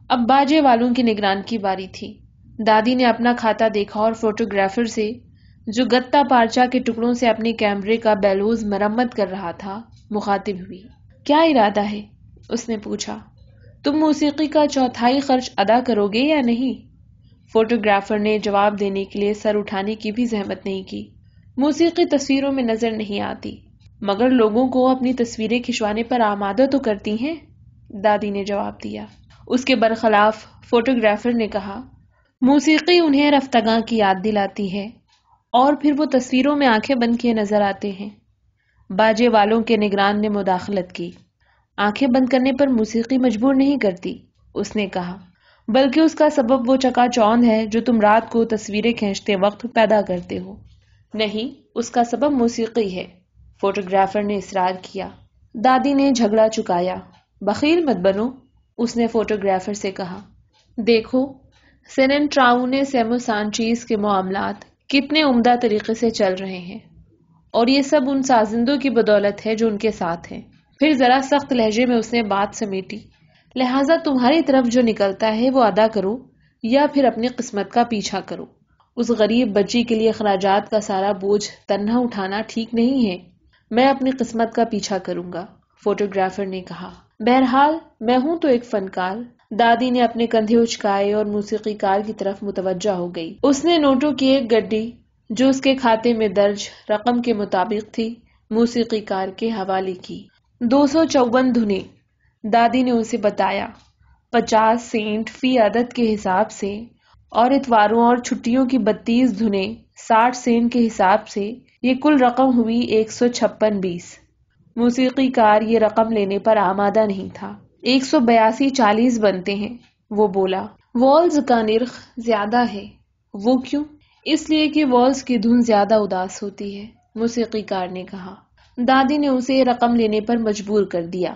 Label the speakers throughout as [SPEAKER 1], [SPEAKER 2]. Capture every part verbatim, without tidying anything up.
[SPEAKER 1] اب باجے والوں کی نگران کی باری تھی۔ دادی نے اپنا کھاتا دیکھا اور فوٹوگرافر سے، جو گتا پارچہ کے ٹکڑوں سے اپنے کیمرے کا بیلوز مرمت کر رہا تھا، مخاطب ہوئی۔ کیا ارادہ ہے؟ اس نے پوچھا۔ تم موسیقی کا چوتھائی خرچ ادا کرو گے یا نہیں؟ فوٹوگرافر نے جواب دینے کے لیے سر اٹھانے کی بھی زحمت نہیں کی۔ موسیقی تصویروں میں نظر نہیں آتی، مگر لوگوں کو اپنی تصویریں کھنچوانے پر آمادہ تو کرتی ہیں، دادی نے جواب دیا۔ اس کے برخلاف فوٹوگرافر نے کہا، موسیقی انہیں رفتگاں کی یاد دلاتی ہے اور پھر وہ تصویروں میں آنکھیں بند کیے نظر آتے ہیں۔ باجے والوں کے نگران نے مداخلت کی۔ آنکھیں بند کرنے پر موسیقی مجبور نہیں کرتی، اس نے کہا، بلکہ اس کا سبب وہ چکا چوند ہے جو تم رات کو تصویریں کھینچتے وقت پیدا کرتے ہو۔ نہیں، اس کا سبب موسیقی ہے، فوٹوگرافر نے اصرار کیا۔ دادی نے جھگڑا چکایا۔ بخیل مت بنو، اس نے فوٹوگرافر سے کہا۔ دیکھو، سیننٹراؤنے سیمو سانچیز کے معاملات کتنے عمدہ طریقے سے چل رہے ہیں، اور یہ سب ان سازندوں کی بدولت ہے جو ان کے ساتھ ہیں۔ پھر ذرا سخت لہجے میں اس نے بات سمیٹی۔ لہٰذا تمہاری طرف جو نکلتا ہے وہ ادا کرو یا پھر اپنی قسمت کا پیچھا کرو۔ اس غریب بچی کے لیے اخراجات کا سارا بوجھ تنہا اٹھانا ٹھیک نہیں ہے۔ میں اپنی قسمت کا پیچھا کروں گا، فوٹوگرافر نے کہا۔ بہرحال میں ہوں تو ایک فنکار۔ دادی نے اپنے کندھے اچکائے اور موسیقی کار کی طرف متوجہ ہو گئی۔ اس نے نوٹوں کی ایک گڈی جو اس کے کھاتے میں درج رقم کے مطابق تھی، موسیقی کار کے حوالے کی۔ دو سو چون دھنیں، دادی نے اسے بتایا، پچاس سینٹ فی عدد کے حساب سے، اور اتواروں اور چھٹیوں کی بتیس دھنیں ساٹھ سینٹ کے حساب سے، یہ کل رقم ہوئی ایک سو چھپن بیس۔ موسیقی کار یہ رقم لینے پر آمادہ نہیں تھا۔ ایک سو بیاسی چالیس بنتے ہیں، وہ بولا۔ والز کا نرخ زیادہ ہے۔ وہ کیوں؟ اس لیے کہ والز کی دھن زیادہ اداس ہوتی ہے، موسیقی کار نے کہا۔ دادی نے اسے یہ رقم لینے پر مجبور کر دیا۔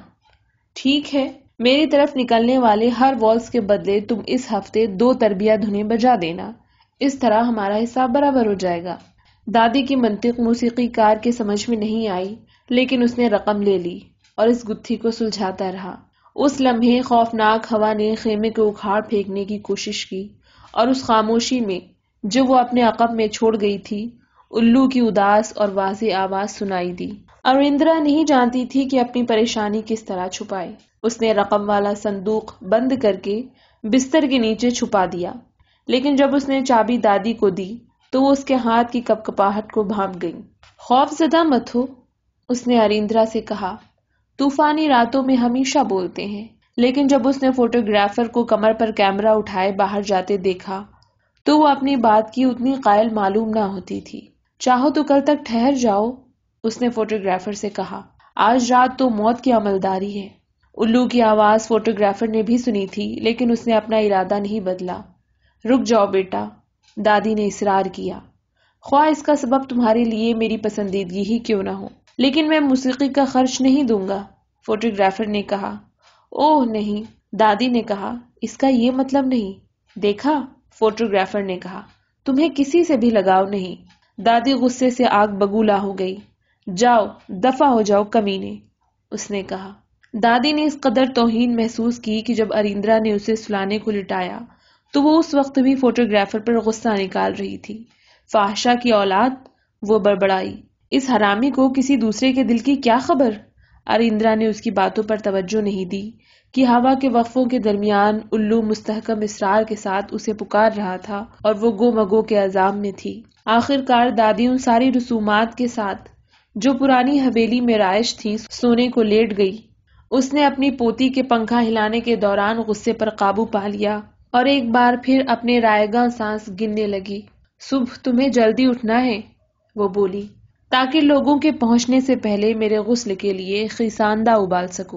[SPEAKER 1] ٹھیک ہے، میری طرف نکلنے والے ہر والز کے بدلے تم اس ہفتے دو تربیہ دھنیں بجا دینا، اس طرح ہمارا حساب برابر ہو جائے گا۔ دادی کی منطق موسیقی کار کے سمجھ میں نہیں آئی، لیکن اس نے رقم لے لی اور اس گتھی کو سلجھاتا رہا۔ اس لمحے خوفناک ہوا نے خیمے کو اکھاڑ پھینکنے کی کوشش کی، اور اس خاموشی میں جو وہ اپنے عقب میں چھوڑ گئی تھی، الو کی اداس اور واضح آواز سنائی دی۔ اریندرا نہیں جانتی تھی کہ اپنی پریشانی کس طرح چھپائے۔ اس نے رقم والا صندوق بند کر کے بستر کے نیچے چھپا دیا، لیکن جب اس نے چابی دادی کو دی تو وہ اس کے ہاتھ کی کپ کپاہٹ کو بھانپ گئی۔ خوف زدہ مت ہو، اس نے اریندرا سے کہا، طوفانی راتوں میں ہمیشہ بولتے ہیں۔ لیکن جب اس نے فوٹوگرافر کو کمر پر کیمرہ اٹھائے باہر جاتے دیکھا تو وہ اپنی بات کی اتنی قائل معلوم نہ ہوتی تھی۔ چاہو تو کل تک ٹھہر جاؤ، اس نے فوٹوگرافر سے کہا، آج رات تو موت کی عملداری ہے۔ الو کی آواز فوٹوگرافر نے بھی سنی تھی، لیکن اس نے اپنا ارادہ نہیں بدلا۔ رک جاؤ بیٹا، دادی نے اصرار کیا، خواہ اس کا سبب تمہارے لیے میری پسندیدگی ہی کیوں نہ ہو، لیکن میں موسیقی کا خرچ نہیں دوں گا، فوٹوگرافر نے کہا۔ اوہ نہیں، دادی نے کہا، اس کا یہ مطلب نہیں۔ دیکھا، فوٹوگرافر نے کہا، تمہیں کسی سے بھی لگاؤ نہیں۔ دادی غصے سے آگ بگولا ہو گئی۔ جاؤ، دفع ہو جاؤ کمینے، اس نے کہا۔ دادی نے اس قدر توہین محسوس کی کہ جب اریندرا نے اسے سلانے کو لٹایا تو وہ اس وقت بھی فوٹوگرافر پر غصہ نکال رہی تھی۔ فاحشہ کی اولاد، وہ بڑبڑائی، اس حرامی کو کسی دوسرے کے دل کی کیا خبر؟ اریندرا نے اس کی باتوں پر توجہ نہیں دی کہ ہوا کے وقفوں کے درمیان الو مستحکم اصرار کے ساتھ اسے پکار رہا تھا اور وہ گو مگو کے عذاب میں تھی۔ آخر کار دادی ان ساری رسومات کے ساتھ جو پرانی حویلی میں رائج تھیں سونے کو لیٹ گئی۔ اس نے اپنی پوتی کے پنکھا ہلانے کے دوران غصے پر قابو پا لیا اور ایک بار پھر اپنے رائے گاں سانس گننے لگی۔ صبح تمہیں جلدی اٹھنا ہے، وہ بولی، تاکہ لوگوں کے پہنچنے سے پہلے میرے غسل کے لیے خیساندہ ابال سکوں۔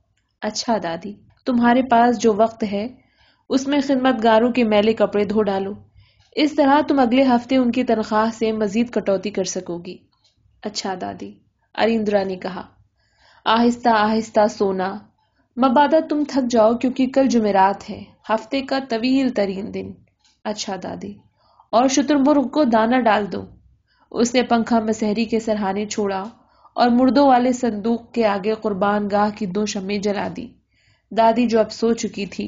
[SPEAKER 1] اچھا دادی، تمہارے پاس جو وقت ہے اس میں خدمت گاروں کے میلے کپڑے دھو ڈالو، اس طرح تم اگلے ہفتے ان کی تنخواہ سے مزید کٹوتی کر سکو گی۔ اچھا دادی، اریندرا نے کہا۔ آہستہ آہستہ سونا، مبادا تم تھک جاؤ کیونکہ کل جمعرات ہے، ہفتے کا طویل ترین دن۔ اچھا دادی، اور شتر مرغ کو دانہ ڈال دو۔ اس نے پنکھا مسحری کے سرہانے چھوڑا اور مردوں والے صندوق کے آگے قربان گاہ کی دو شمعیں جلا دی۔ دادی جو اب سو چکی تھی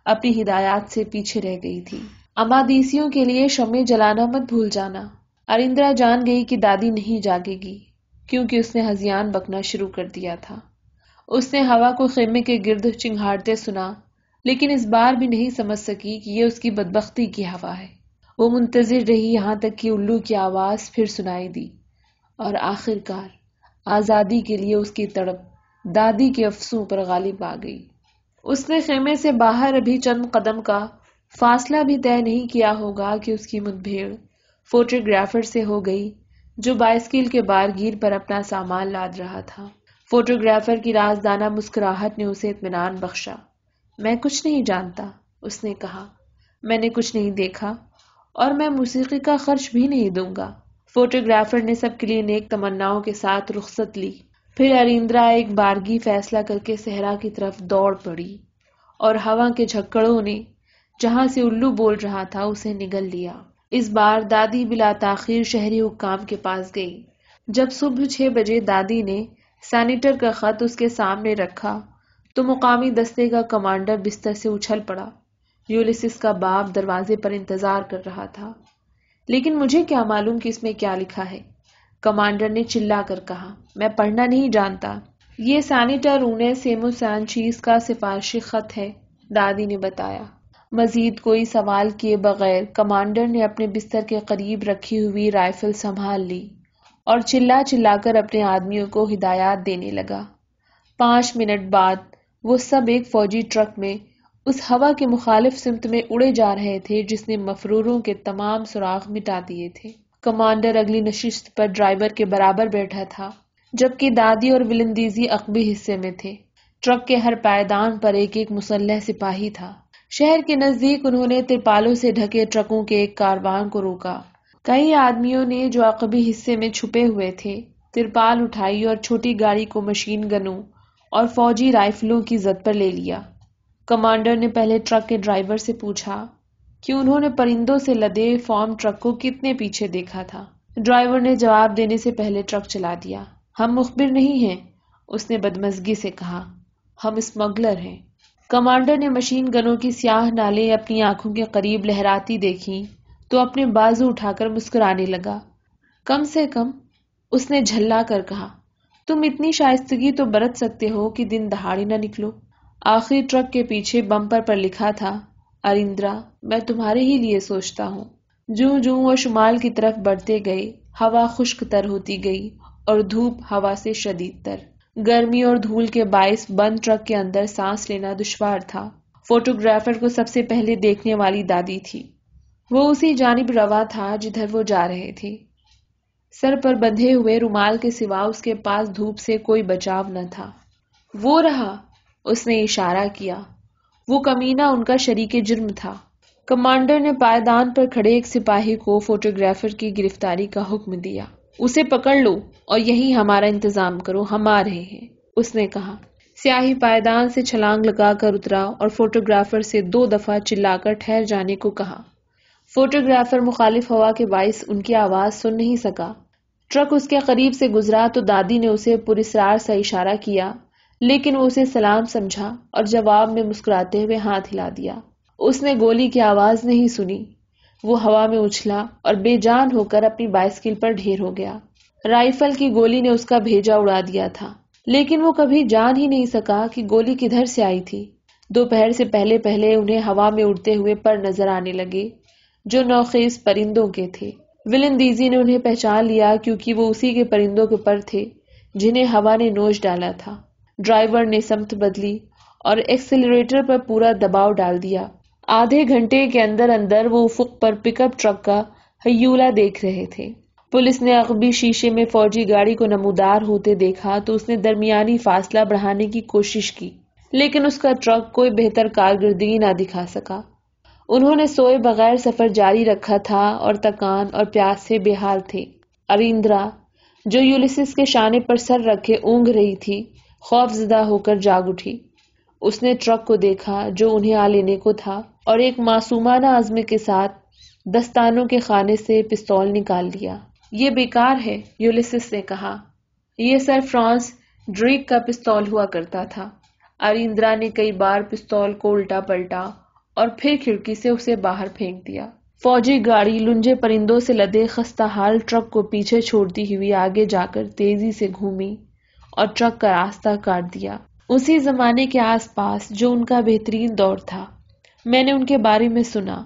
[SPEAKER 1] اپنی ہدایات سے پیچھے رہ گئی تھی۔ امادیسیوں کے لیے شمع جلانا مت بھول جانا۔ اریندرا جان گئی کہ دادی نہیں جاگے گی، کیونکہ اس نے ہذیان بکنا شروع کر دیا تھا۔ اس نے ہوا کو خیمے کے گرد چنگھاڑتے سنا، لیکن اس بار بھی نہیں سمجھ سکی کہ یہ اس کی بدبختی کی ہوا ہے۔ وہ منتظر رہی یہاں تک کہ الو کی آواز پھر سنائی دی، اور آخر کار آزادی کے لیے اس کی تڑپ دادی کے افسوں پر غالب آ گئی۔ اس نے خیمے سے باہر ابھی چند قدم کا فاصلہ بھی طے نہیں کیا ہوگا کہ اس کی مدبھیڑ فوٹوگرافر سے ہو گئی، جو بائسکل کے بارگیر پر اپنا سامان لاد رہا تھا۔ فوٹوگرافر کی رازدانہ مسکراہٹ نے اسے اطمینان بخشا۔ میں کچھ نہیں جانتا، اس نے کہا، میں نے کچھ نہیں دیکھا، اور میں موسیقی کا خرچ بھی نہیں دوں گا۔ فوٹوگرافر نے سب کے لیے نیک تمناؤں کے ساتھ رخصت لی۔ پھر اریندرا ایک بارگی فیصلہ کر کے صحرا کی طرف دوڑ پڑی، اور ہوا کے جھکڑوں نے جہاں سے الو بول رہا تھا اسے نگل لیا۔ اس بار دادی بلا تاخیر شہری حکام کے پاس گئی۔ جب صبح چھ بجے دادی نے سینیٹر کا خط اس کے سامنے رکھا تو مقامی دستے کا کمانڈر بستر سے اچھل پڑا۔ یولیسس کا باپ دروازے پر انتظار کر رہا تھا۔ لیکن مجھے کیا معلوم کہ اس میں کیا لکھا ہے، کمانڈر نے چلا کر کہا، میں پڑھنا نہیں جانتا۔ یہ سینیٹر اونے سیمو سانچیز کا سفارشی خط ہے، دادی نے بتایا۔ مزید کوئی سوال کیے بغیر کمانڈر نے اپنے بستر کے قریب رکھی ہوئی رائفل سنبھال لی اور چلا چلا کر اپنے آدمیوں کو ہدایات دینے لگا۔ پانچ منٹ بعد وہ سب ایک فوجی ٹرک میں اس ہوا کے مخالف سمت میں اڑے جا رہے تھے جس نے مفروروں کے تمام سراغ مٹا دیے تھے۔ کمانڈر اگلی نشست پر ڈرائیور کے برابر بیٹھا تھا، جبکہ دادی اور ولندیزی عقبی حصے میں تھے۔ ٹرک کے ہر پائیدان پر ایک ایک مسلح سپاہی تھا۔ شہر کے نزدیک انہوں نے ترپالوں سے ڈھکے ٹرکوں کے ایک کاروان کو روکا۔ کئی آدمیوں نے جو عقبی حصے میں چھپے ہوئے تھے ترپال اٹھائی اور چھوٹی گاڑی کو مشین گنوں اور فوجی رائفلوں کی زد پر لے لیا۔ کمانڈر نے پہلے ٹرک کے ڈرائیور سے پوچھا کہ انہوں نے پرندوں سے لدے فارم ٹرک کو کتنے پیچھے دیکھا تھا۔ ڈرائیور نے جواب دینے سے پہلے ٹرک چلا دیا۔ ہم مخبر نہیں ہیں، اس نے بدمزگی سے کہا، ہم اسمگلر ہیں۔ کمانڈر نے مشین گنوں کی سیاہ نالیں اپنی آنکھوں کے قریب لہراتی دیکھی تو اپنے بازو اٹھا کر مسکرانے لگا۔ کم سے کم، اس نے جھلا کر کہا، تم اتنی شائستگی تو برت سکتے ہو کہ دن دہاڑی نہ نکلو۔ آخری ٹرک کے پیچھے بمپر پر لکھا تھا، اریندرا، میں تمہارے ہی لیے سوچتا ہوں۔ جوں جوں وہ شمال کی طرف بڑھتے گئے، ہوا خشک تر ہوتی گئی اور دھوپ ہوا سے شدید تر۔ گرمی اور دھول کے باعث بند ٹرک کے اندر سانس لینا دشوار تھا۔ فوٹوگرافر کو سب سے پہلے دیکھنے والی دادی تھی۔ وہ اسی جانب رواں تھا جدھر وہ جا رہے تھے۔ سر پر بندھے ہوئے رومال کے سوا اس کے پاس دھوپ سے کوئی بچاؤ نہ تھا۔ وہ رہا، اس نے اشارہ کیا۔ وہ کمینہ ان کا شریک جرم تھا۔ کمانڈر نے پائیدان پر کھڑے ایک سپاہی کو فوٹوگرافر کی گرفتاری کا حکم دیا۔ اسے پکڑ لو اور یہی ہمارا انتظام کرو، ہم آ رہے ہیں، اس نے کہا۔ سیاہی پائیدان سے چھلانگ لگا کر اترا اور فوٹوگرافر سے دو دفعہ چلا کر ٹھہر جانے کو کہا۔ فوٹوگرافر مخالف ہوا کے باعث ان کی آواز سن نہیں سکا۔ ٹرک اس کے قریب سے گزرا تو دادی نے اسے پراسرار سے اشارہ کیا، لیکن وہ اسے سلام سمجھا اور جواب میں مسکراتے ہوئے ہاتھ ہلا دیا۔ اس نے گولی کی آواز نہیں سنی۔ وہ ہوا میں اچھلا اور بے جان ہو کر اپنی بائسکل پر ڈھیر ہو گیا۔ رائفل کی گولی نے اس کا بھیجا اڑا دیا تھا، لیکن وہ کبھی جان ہی نہیں سکا کہ گولی کدھر سے آئی تھی۔ دوپہر سے پہلے پہلے انہیں ہوا میں اڑتے ہوئے پر نظر آنے لگے جو نوخیز پرندوں کے تھے۔ ولندیزی نے انہیں پہچان لیا کیونکہ وہ اسی کے پرندوں کے پر تھے جنہیں ہوا نے نوچ ڈالا تھا۔ ڈرائیور نے سمت بدلی اور ایکسیلریٹر پر پورا دباؤ ڈال دیا۔ آدھے گھنٹے کے اندر اندر وہ افق پر پک اپ ٹرک کا ہیولہ دیکھ رہے تھے۔ پولیس نے عقبی شیشے میں فوجی گاڑی کو نمودار ہوتے دیکھا تو اس نے درمیانی فاصلہ بڑھانے کی کوشش کی، لیکن اس کا ٹرک کوئی بہتر کارکردگی نہ دکھا سکا۔ انہوں نے سوئے بغیر سفر جاری رکھا تھا اور تکان اور پیاس سے بے حال تھے۔ اریندرا، جو یولیسس کے شانے پر سر رکھے اونگھ رہی تھی، خوف زدہ ہو کر جاگ اٹھی۔ اس نے ٹرک کو دیکھا جو انہیں آ لینے کو تھا اور ایک معصومانہ عزم کے ساتھ دستانوں کے خانے سے پستول نکال لیا۔ یہ بیکار ہے، یولیسس نے کہا۔ یہ سر فرانس ڈریک کا پستول ہوا کرتا تھا۔ اریندرا نے کئی بار پستول کو الٹا پلٹا اور پھر کھڑکی سے اسے باہر پھینک دیا۔ فوجی گاڑی لنجے پرندوں سے لدے خستہ حال ٹرک کو پیچھے چھوڑتی ہوئی آگے جا کر تیزی سے گھومی اور ٹرک کا راستہ کاٹ دیا۔ اسی زمانے کے آس پاس جو ان کا بہترین دور تھا، میں نے ان کے بارے میں سنا،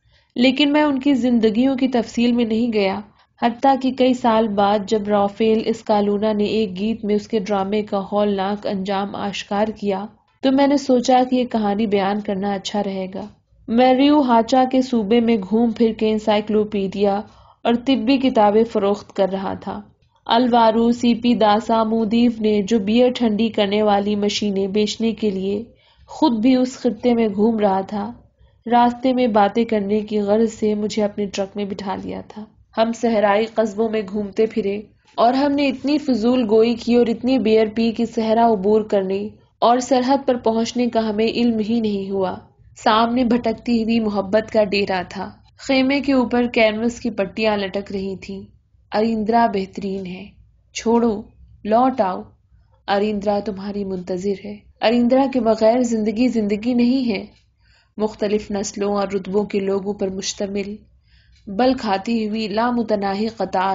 [SPEAKER 1] لیکن میں ان کی زندگیوں کی تفصیل میں نہیں گیا، حتیٰ کہ کئی سال بعد جب رافیل اسکالونا نے ایک گیت میں اس کے ڈرامے کا ہولناک انجام آشکار کیا تو میں نے سوچا کہ یہ کہانی بیان کرنا اچھا رہے گا۔ میں ریو ہاچا کے صوبے میں گھوم پھر کے انسائکلوپیڈیا اور طبی کتابیں فروخت کر رہا تھا۔ الوارو سی پی داسا مودیو نے جو بیئر ٹھنڈی کرنے والی مشینیں بیچنے کے لیے خود بھی اس خطے میں گھوم رہا تھا، راستے میں باتیں کرنے کی غرض سے مجھے اپنے ٹرک میں بٹھا لیا تھا۔ ہم صحرائی قصبوں میں گھومتے پھرے اور ہم نے اتنی فضول گوئی کی اور اتنی بیئر پی کہ صحرا عبور کرنے اور سرحد پر پہنچنے کا ہمیں علم ہی نہیں ہوا۔ سامنے بھٹکتی ہوئی محبت کا ڈیرا تھا، خیمے کے اوپر کینوس کی پٹیاں لٹک رہی تھیں۔ اریندرا بہترین ہے، چھوڑو، لوٹ آؤ، اریندرا تمہاری منتظر ہے۔ اریندرا کے بغیر زندگی زندگی نہیں ہے۔ مختلف نسلوں اور رتبوں کے لوگوں پر مشتمل بل کھاتی ہوئی لامتناہی قطار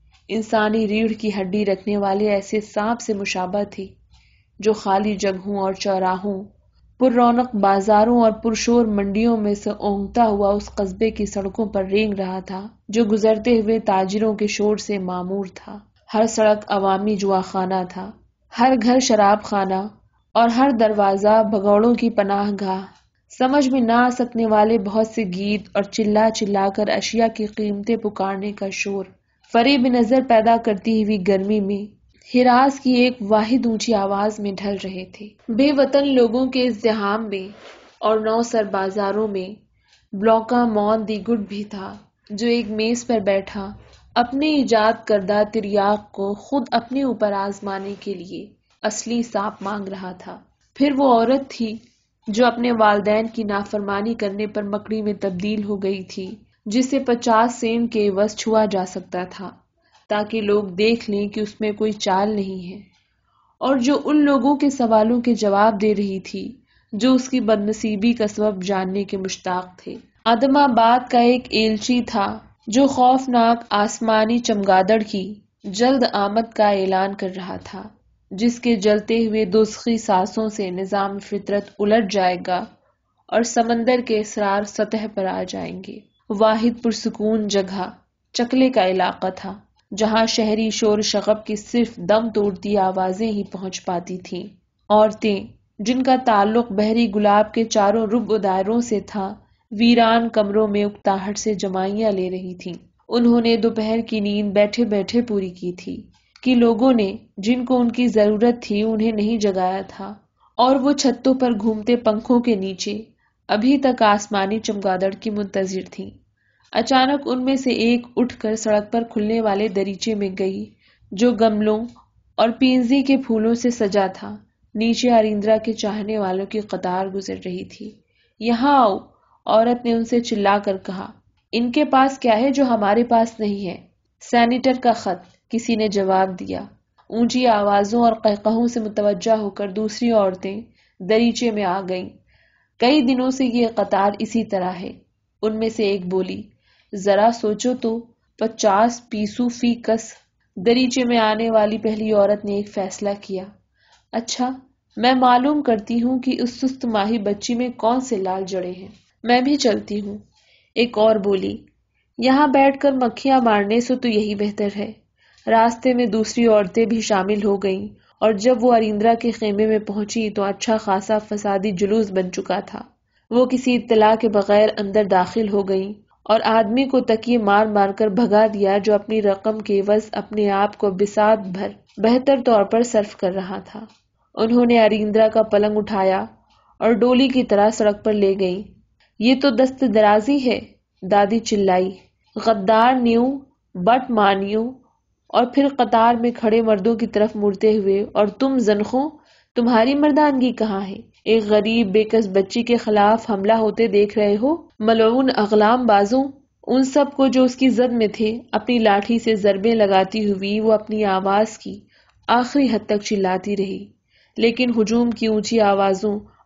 [SPEAKER 1] انسانی ریڑھ کی ہڈی رکھنے والے ایسے سانپ سے مشابہ تھی جو خالی جگہوں اور چوراہوں، پر رونق بازاروں اور پرشور منڈیوں میں سے اونگتا ہوا اس قصبے کی سڑکوں پر رینگ رہا تھا جو گزرتے ہوئے تاجروں کے شور سے معمور تھا۔ ہر سڑک عوامی جوا خانہ تھا، ہر گھر شراب خانہ اور ہر دروازہ بھگوڑوں کی پناہ گاہ۔ سمجھ میں نہ آ سکنے والے بہت سے گیت اور چلا چلا کر اشیاء کی قیمتیں پکارنے کا شور، فریب نظر پیدا کرتی ہوئی گرمی میں ہراس کی ایک واحد اونچی آواز میں ڈھل رہے تھے۔ بے وطن لوگوں کے ازدحام میں اور نو سر بازاروں میں بلوکا مون دی گڈ بھی تھا جو ایک میز پر بیٹھا اپنے ایجاد کردہ تریاق کو خود اپنے اوپر آزمانے کے لیے اصلی سانپ مانگ رہا تھا۔ پھر وہ عورت تھی جو اپنے والدین کی نافرمانی کرنے پر مکڑی میں تبدیل ہو گئی تھی، جسے پچاس سین کے عوض چھوا جا سکتا تھا تاکہ لوگ دیکھ لیں کہ اس میں کوئی چال نہیں ہے، اور جو ان لوگوں کے سوالوں کے جواب دے رہی تھی جو اس کی بدنصیبی کا سبب جاننے کے مشتاق تھے۔ عدم آباد کا ایک ایلچی تھا جو خوفناک آسمانی چمگادڑ کی جلد آمد کا اعلان کر رہا تھا، جس کے جلتے ہوئے دوزخی سانسوں سے نظام فطرت الٹ جائے گا اور سمندر کے اسرار سطح پر آ جائیں گے۔ واحد پرسکون جگہ چکلے کا علاقہ تھا جہاں شہری شور شغب کی صرف دم توڑتی آوازیں ہی پہنچ پاتی تھیں۔ عورتیں جن کا تعلق بحری گلاب کے چاروں ربع دائروں سے تھا ویران کمروں میں اکتاہٹ سے جمائیاں لے رہی تھیں۔ انہوں نے دوپہر کی نیند بیٹھے بیٹھے پوری کی تھی کہ لوگوں نے جن کو ان کی ضرورت تھی انہیں نہیں جگایا تھا، اور وہ چھتوں پر گھومتے پنکھوں کے نیچے ابھی تک آسمانی چمگادڑ کی منتظر تھیں۔ اچانک ان میں سے ایک اٹھ کر سڑک پر کھلنے والے دریچے میں گئی جو گملوں اور پینزی کے پھولوں سے سجا تھا۔ نیچے اریندرا کے چاہنے والوں کی قطار گزر رہی تھی۔ یہاں آؤ، عورت نے ان سے چلا کر کہا۔ ان کے پاس کیا ہے جو ہمارے پاس نہیں ہے؟ سینیٹر کا خط، کسی نے جواب دیا۔ اونچی آوازوں اور قہقہوں سے متوجہ ہو کر دوسری عورتیں دریچے میں آ گئیں۔ کئی دنوں سے یہ قطار اسی طرح ہے، ان میں سے ایک بولی۔ ذرا سوچو تو، پچاس پیسو فی کس۔ دریچے میں آنے والی پہلی عورت نے ایک فیصلہ کیا۔ اچھا، میں معلوم کرتی ہوں کہ اس سست ماہی بچی میں کون سے لال جڑے ہیں۔ میں بھی چلتی ہوں، ایک اور بولی۔ یہاں بیٹھ کر مکھیاں مارنے سے تو یہی بہتر ہے۔ راستے میں دوسری عورتیں بھی شامل ہو گئیں، اور جب وہ اریندرا کے خیمے میں پہنچی تو اچھا خاصا فسادی جلوس بن چکا تھا۔ وہ کسی اطلاع کے بغیر اندر داخل ہو گئیں اور آدمی کو تکیے مار مار کر بھگا دیا جو اپنی رقم کے عوض اپنے آپ کو بساط بھر بہتر طور پر صرف کر رہا تھا۔ انہوں نے اریندرا کا پلنگ اٹھایا اور ڈولی کی طرح سڑک پر لے گئیں۔ یہ تو دست درازی ہے، دادی چلائی۔ غدار نیو، بٹ مانیو، اور پھر قطار میں کھڑے مردوں کی طرف مڑتے ہوئے، اور تم زنخوں، تمہاری مردانگی کہاں ہے؟ ایک غریب بےکس بچی کے خلاف حملہ ہوتے دیکھ رہے ہو؟ ملعون اغلام بازوں! ان سب کو جو اس کی زد میں تھے اپنی لاٹھی سے ضربیں لگاتی ہوئی وہ اپنی آواز کی آخری حد تک چلاتی رہی، لیکن ہجوم کی اونچی آوازوں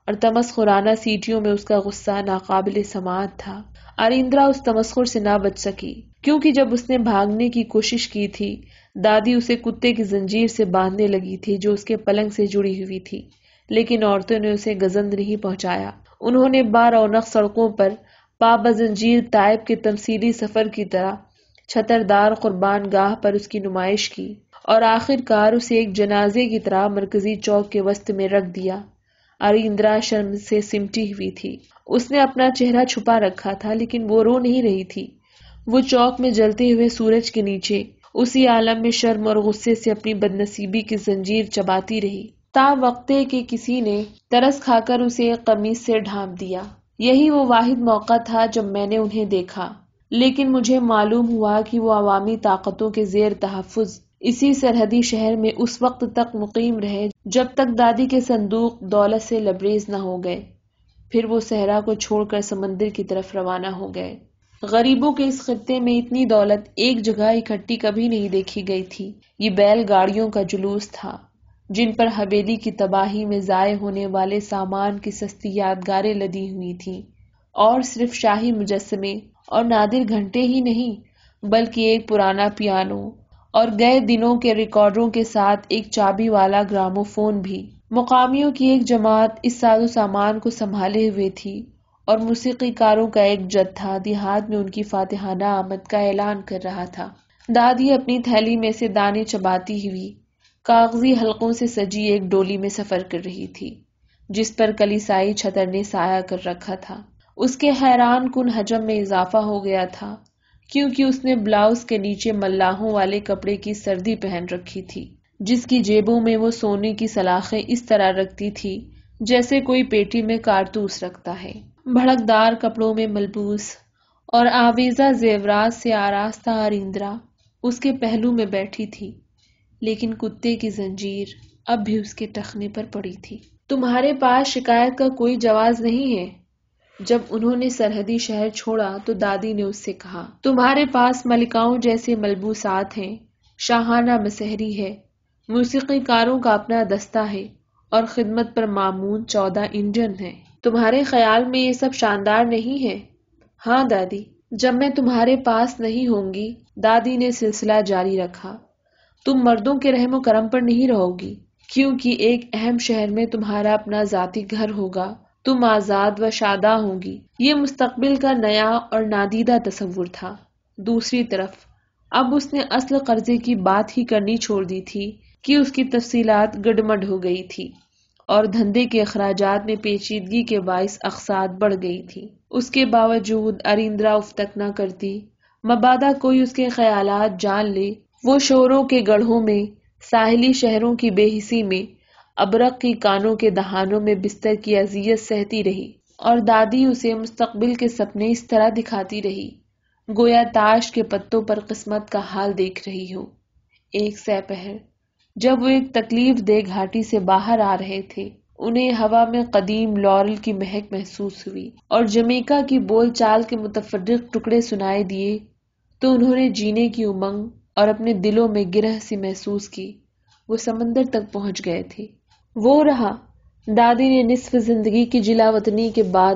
[SPEAKER 1] اور تمسخرانہ سیٹیوں میں اس کا غصہ ناقابل سماعت تھا۔ اریندرا اس تمسخر سے نہ بچ سکی، کیونکہ جب اس نے بھاگنے کی کوشش کی تھی، دادی اسے کتے کی زنجیر سے باندھنے لگی تھی جو اس کے پلنگ سے جڑی ہوئی تھی، لیکن عورتوں نے اسے گزند نہیں پہنچایا۔ انہوں نے بارونق سڑکوں پر پا بزنجیر طائب کے تمثیلی سفر کی طرح چھتردار قربان گاہ پر اس کی نمائش کی اور آخر کار اسے ایک جنازے کی طرح مرکزی چوک کے وسط میں رکھ دیا۔ اریندرا شرم سے سمٹی ہوئی تھی۔ اس نے اپنا چہرہ چھپا رکھا تھا، لیکن وہ رو نہیں رہی تھی۔ وہ چوک میں جلتے ہوئے سورج کے نیچے اسی عالم میں شرم اور غصے سے اپنی بدنصیبی کی زنجیر چباتی رہی، تا وقتے کہ کسی نے ترس کھا کر اسے ایک قمیص سے ڈھانپ دیا۔ یہی وہ واحد موقع تھا جب میں نے انہیں دیکھا، لیکن مجھے معلوم ہوا کہ وہ عوامی طاقتوں کے زیر تحفظ اسی سرحدی شہر میں اس وقت تک مقیم رہے جب تک دادی کے صندوق دولت سے لبریز نہ ہو گئے۔ پھر وہ صحرا کو چھوڑ کر سمندر کی طرف روانہ ہو گئے۔ غریبوں کے اس خطے میں اتنی دولت ایک جگہ اکٹھی کبھی نہیں دیکھی گئی تھی۔ یہ بیل گاڑیوں کا جلوس تھا جن پر حویلی کی تباہی میں ضائع ہونے والے سامان کی سستی یادگاریں لدی ہوئی تھیں، اور صرف شاہی مجسمے اور نادر گھنٹے ہی نہیں بلکہ ایک پرانا پیانو اور گئے دنوں کے ریکارڈروں کے ساتھ ایک چابی والا گراموفون بھی۔ مقامیوں کی ایک جماعت اس ساز و سامان کو سنبھالے ہوئے تھی، اور موسیقی کاروں کا ایک جتھا دیہات میں ان کی فاتحانہ آمد کا اعلان کر رہا تھا۔ دادی اپنی تھیلی میں سے دانے چباتی ہوئی کاغذی حلقوں سے سجی ایک ڈولی میں سفر کر رہی تھی، جس پر کلیسائی چھتر نے سایہ کر رکھا تھا۔ اس کے حیران کن حجم میں اضافہ ہو گیا تھا، کیونکہ اس نے بلاؤز کے نیچے ملاحوں والے کپڑے کی سردی پہن رکھی تھی، جس کی جیبوں میں وہ سونے کی سلاخیں اس طرح رکھتی تھی جیسے کوئی پیٹی میں کارتوس رکھتا ہے۔ بھڑکدار کپڑوں میں ملبوس اور آویزہ زیورات سے آراستہ اریندرا اس کے پہلو میں بیٹھی تھی، لیکن کتے کی زنجیر اب بھی اس کے ٹخنے پر پڑی تھی۔ تمہارے پاس شکایت کا کوئی جواز نہیں ہے؟ جب انہوں نے سرحدی شہر چھوڑا تو دادی نے اس سے کہا، تمہارے پاس ملکاؤں جیسے ملبوسات ہیں، شاہانہ مسحری ہے، موسیقی کاروں کا اپنا دستہ ہے، اور خدمت پر معمون چودہ انجن ہیں۔ تمہارے خیال میں یہ سب شاندار نہیں ہے؟ ہاں دادی، جب میں تمہارے پاس نہیں ہوں گی، دادی نے سلسلہ جاری رکھا، تم مردوں کے رحم و کرم پر نہیں رہو گی، کیونکہ ایک اہم شہر میں تمہارا اپنا ذاتی گھر ہوگا، تم آزاد و شاداں ہوگی۔ یہ مستقبل کا نیا اور نادیدہ تصور تھا۔ دوسری طرف اب اس نے اصل قرضے کی بات ہی کرنی چھوڑ دی تھی کہ اس کی تفصیلات گڈمڈ ہو گئی تھی، اور دھندے کے اخراجات میں پیچیدگی کے باعث اقساط بڑھ گئی تھی۔ اس کے باوجود اریندرا اف تک نہ کرتی، مبادا کوئی اس کے خیالات جان لے۔ وہ شوروں کے گڑھوں میں، ساحلی شہروں کی بے حسی میں، ابرق کی کانوں کے دہانوں میں بستر کی اذیت سہتی رہی، اور دادی اسے مستقبل کے سپنے اس طرح دکھاتی رہی گویا تاش کے پتوں پر قسمت کا حال دیکھ رہی ہو۔ ایک سہ پہر جب وہ ایک تکلیف دہ گھاٹی سے باہر آ رہے تھے، انہیں ہوا میں قدیم لورل کی مہک محسوس ہوئی اور جمیکا کی بول چال کے متفرق ٹکڑے سنائی دیے تو انہوں نے جینے کی امنگ اور اپنے دلوں میں گرہ سی محسوس کی۔ وہ سمندر تک پہنچ گئے تھے۔ وہ رہا، دادی نے نصف زندگی کی جلا وطنی کے بعد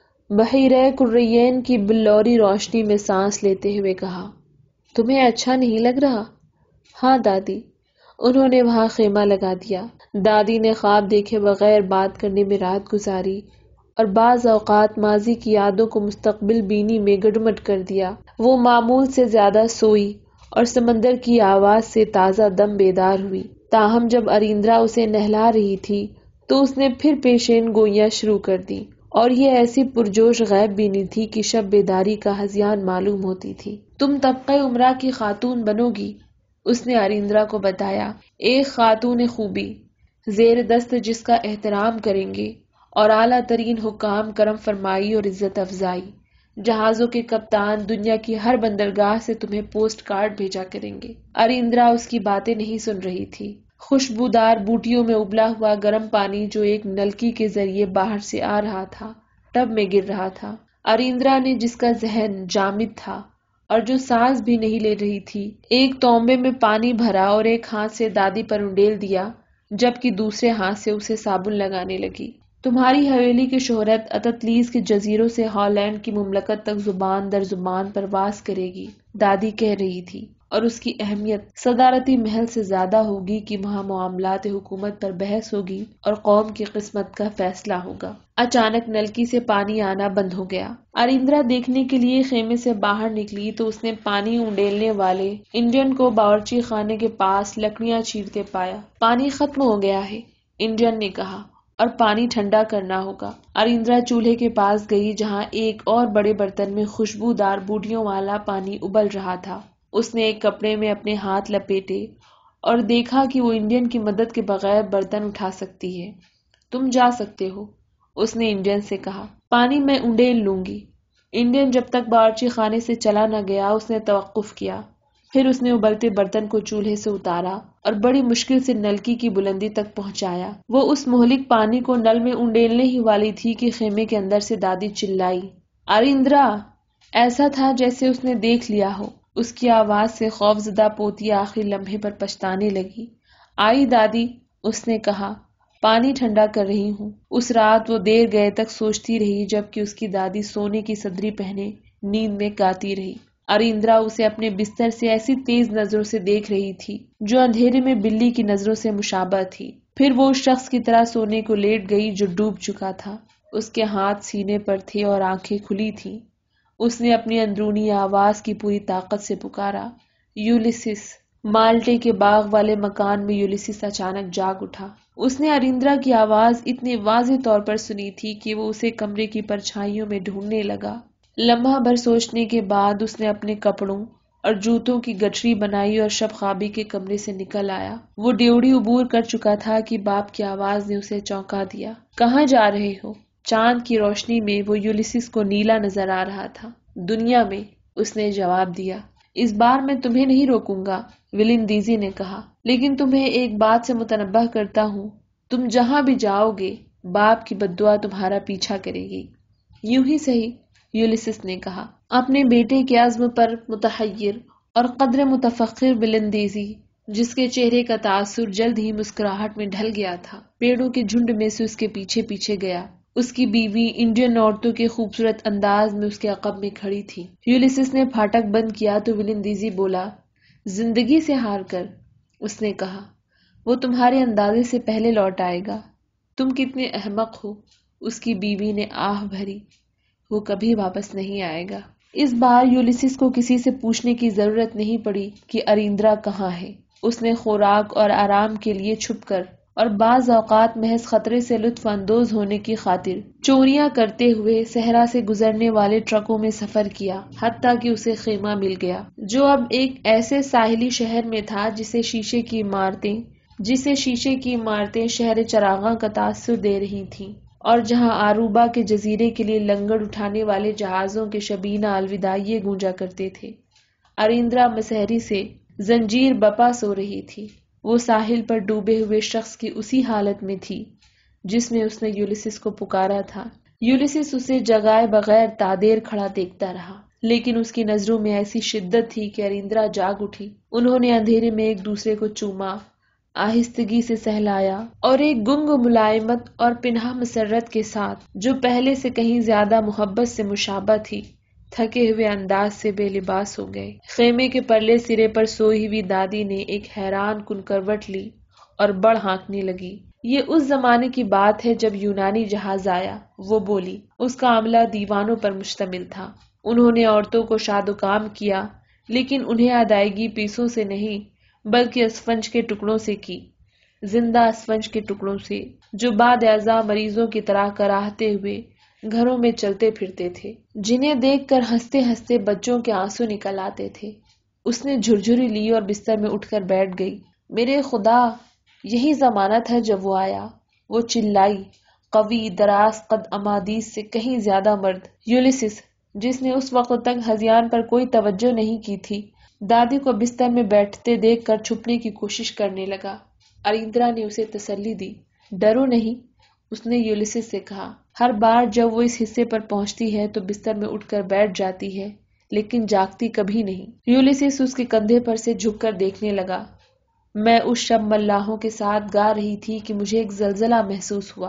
[SPEAKER 1] بحیرہ کریین کی بلوری روشنی میں سانس لیتے ہوئے کہا، تمہیں اچھا نہیں لگ رہا؟ ہاں دادی، انہوں نے وہاں خیمہ لگا دیا۔ دادی نے خواب دیکھے بغیر بات کرنے میں رات گزاری اور بعض اوقات ماضی کی یادوں کو مستقبل بینی میں گڈمڈ کر دیا۔ وہ معمول سے زیادہ سوئی اور سمندر کی آواز سے تازہ دم بیدار ہوئی۔ تاہم جب اریندرا اسے نہلا رہی تھی تو اس نے پھر پیشین گوئیاں شروع کر دی، اور یہ ایسی پرجوش غیب بینی تھی کہ شب بیداری کا ہذیان معلوم ہوتی تھی۔ تم طبقہ عمرہ کی خاتون بنو گی، اس نے اریندرا کو بتایا، ایک خاتون خوبی، زیر دست جس کا احترام کریں گے، اور اعلیٰ ترین حکام کرم فرمائی اور عزت افزائی۔ جہازوں کے کپتان دنیا کی ہر بندرگاہ سے تمہیں پوسٹ کارڈ بھیجا کریں گے۔ اریندرا اس کی باتیں نہیں سن رہی تھی۔ خوشبودار بوٹیوں میں ابلا ہوا گرم پانی جو ایک نلکی کے ذریعے باہر سے آ رہا تھا، ٹب میں گر رہا تھا۔ اریندرا نے، جس کا ذہن جامد تھا اور جو سانس بھی نہیں لے رہی تھی، ایک تانبے میں پانی بھرا اور ایک ہاتھ سے دادی پر انڈیل دیا، جبکہ دوسرے ہاتھ سے اسے صابن لگانے لگی۔ تمہاری حویلی کی شہرت اطلس کے جزیروں سے ہالینڈ کی مملکت تک زبان در زبان پرواز کرے گی، دادی کہہ رہی تھی، اور اس کی اہمیت صدارتی محل سے زیادہ ہوگی کہ وہاں معاملات حکومت پر بحث ہوگی اور قوم کی قسمت کا فیصلہ ہوگا۔ اچانک نلکی سے پانی آنا بند ہو گیا۔ اریندرا دیکھنے کے لیے خیمے سے باہر نکلی تو اس نے پانی انڈیلنے والے انڈین کو باورچی خانے کے پاس لکڑیاں چیرتے پایا۔ پانی ختم ہو گیا ہے، انڈین نے کہا، اور پانی ٹھنڈا کرنا ہوگا۔ اریندرا چولہے کے پاس گئی جہاں ایک اور بڑے برتن میں خوشبودار بوٹیوں والا پانی ابل رہا تھا۔ اس نے ایک کپڑے میں اپنے ہاتھ لپیٹے اور دیکھا کہ وہ انڈین کی مدد کے بغیر برتن اٹھا سکتی ہے۔ تم جا سکتے ہو، اس نے انڈین سے کہا، پانی میں انڈیل لوں گی۔ انڈین جب تک باورچی خانے سے چلا نہ گیا اس نے توقف کیا، پھر اس نے ابلتے برتن کو چولہے سے اتارا اور بڑی مشکل سے نلکی کی بلندی تک پہنچایا۔ وہ اس مہلک پانی کو نل میں انڈیلنے ہی والی تھی کہ خیمے کے اندر سے دادی چلائی، اریندرا! ایسا تھا جیسے اس نے دیکھ لیا ہو۔ اس کی آواز سے خوفزدہ پوتی آخری لمحے پر پچھتانے لگی۔ آئی دادی، اس نے کہا، پانی ٹھنڈا کر رہی ہوں۔ اس رات وہ دیر گئے تک سوچتی رہی جبکہ اس کی دادی سونے کی صدری پہنے نیند میں گاتی رہی۔ اریندرا اسے اپنے بستر سے ایسی تیز نظروں سے دیکھ رہی تھی جو اندھیرے میں بلی کی نظروں سے مشابہ تھی۔ پھر وہ اس شخص کی طرح سونے کو لیٹ گئی جو ڈوب چکا تھا۔ اس کے ہاتھ سینے پر تھے اور آنکھیں کھلی تھیں۔ اس نے اپنی اندرونی آواز کی پوری طاقت سے پکارا، یولیسس! مالٹے کے باغ والے مکان میں یولیسس اچانک جاگ اٹھا۔ اس نے اریندرا کی آواز اتنی واضح طور پر سنی تھی کہ وہ اسے کمرے کی پرچھائیوں میں ڈھونڈنے لگا۔ لمحہ بھر سوچنے کے بعد اس نے اپنے کپڑوں اور جوتوں کی گٹھری بنائی اور شب خوابی کے کمرے سے نکل آیا۔ وہ ڈیوڑی عبور کر چکا تھا کہ باپ کی آواز نے اسے چونکا دیا۔ کہاں جا رہے ہو؟ چاند کی روشنی میں وہ یولیسس کو نیلا نظر آ رہا تھا۔ دنیا میں، اس نے جواب دیا۔ اس بار میں تمہیں نہیں روکوں گا، ولیندیزی نے کہا، لیکن تمہیں ایک بات سے متنبہ کرتا ہوں، تم جہاں بھی جاؤ گے باپ کی بددعا تمہارا پیچھا کرے گی۔ یوں ہی صحیح، یولیسس نے کہا، اپنے بیٹے کے عزم پر متحیر اور قدر متفخر ولیندیزی، جس کے چہرے کا تاثر جلد ہی مسکراہٹ میں ڈھل گیا تھا، پیڑوں کے جھنڈ میں سے اس کے پیچھے پیچھے گیا۔ اس کی بیوی انڈین عورتوں کے خوبصورت انداز میں اس کے عقب میں کھڑی تھی۔ یولیسس نے پھاٹک بند کیا تو ولیندیزی بولا، زندگی سے ہار کر، اس نے کہا، وہ تمہارے اندازے سے پہلے لوٹ آئے گا۔ تم کتنے احمق ہو، اس کی بیوی نے آہ بھری، وہ کبھی واپس نہیں آئے گا۔ اس بار یولیسس کو کسی سے پوچھنے کی ضرورت نہیں پڑی کہ اریندرا کہاں ہے۔ اس نے خوراک اور آرام کے لیے چھپ کر اور بعض اوقات محض خطرے سے لطف اندوز ہونے کی خاطر چوریاں کرتے ہوئے صحرا سے گزرنے والے ٹرکوں میں سفر کیا، حتیٰ کہ اسے خیمہ مل گیا جو اب ایک ایسے ساحلی شہر میں تھا جسے شیشے کی عمارتیں جسے شیشے کی عمارتیں شہر چراغاں کا تاثر دے رہی تھیں، اور جہاں آروبا کے جزیرے کے لیے لنگڑ اٹھانے والے جہازوں کے شبینہ الوداعیے گونجا کرتے تھے۔ اریندرا مسحری سے زنجیر بپا سو رہی تھی۔ وہ ساحل پر ڈوبے ہوئے شخص کی اسی حالت میں تھی جس میں اس نے یولیسس کو پکارا تھا۔ یولیسس اسے جگائے بغیر تادیر کھڑا دیکھتا رہا، لیکن اس کی نظروں میں ایسی شدت تھی کہ اریندرا جاگ اٹھی۔ انہوں نے اندھیرے میں ایک دوسرے کو چوما، آہستگی سے سہلایا اور ایک گنگ ملائمت اور پنہا مسرت کے ساتھ جو پہلے سے کہیں زیادہ محبت سے مشابہ تھی، تھکے ہوئے انداز سے بے لباس ہو گئے۔ خیمے کے پرلے سرے پر سوئی ہوئی دادی نے ایک حیران کن کروٹ لی اور بڑ ہانکنے لگی۔ یہ اس زمانے کی بات ہے جب یونانی جہاز آیا، وہ بولی۔ اس کا عملہ دیوانوں پر مشتمل تھا۔ انہوں نے عورتوں کو شاد و کام کیا، لیکن انہیں ادائیگی پیسوں سے نہیں بلکہ اسفنج کے ٹکڑوں سے کی، زندہ اسفنج کے ٹکڑوں سے جو بعد ازاں مریضوں کی طرح کراہتے ہوئے گھروں میں چلتے پھرتے تھے، جنہیں دیکھ کر ہنستے ہنستے بچوں کے آنسو نکل آتے تھے۔ اس نے جھرجھری لی اور بستر میں اٹھ کر بیٹھ گئی۔ میرے خدا، یہی زمانہ تھا جب وہ آیا، وہ چلائی، قوی دراز قد امادیس سے کہیں زیادہ مرد۔ یولیسس، جس نے اس وقت تک ہذیان پر کوئی توجہ نہیں کی تھی، دادی کو بستر میں بیٹھتے دیکھ کر چھپنے کی کوشش کرنے لگا۔ اریندرا نے اسے تسلی دی۔ ڈرو نہیں، اس نے یولیسس سے کہا، ہر بار جب وہ اس حصے پر پہنچتی ہے تو بستر میں اٹھ کر بیٹھ جاتی ہے، لیکن جاگتی کبھی نہیں۔ یولیسس اس کے کندھے پر سے جھک کر دیکھنے لگا۔ میں اس شب ملاحوں کے ساتھ گا رہی تھی کہ مجھے ایک زلزلہ محسوس ہوا۔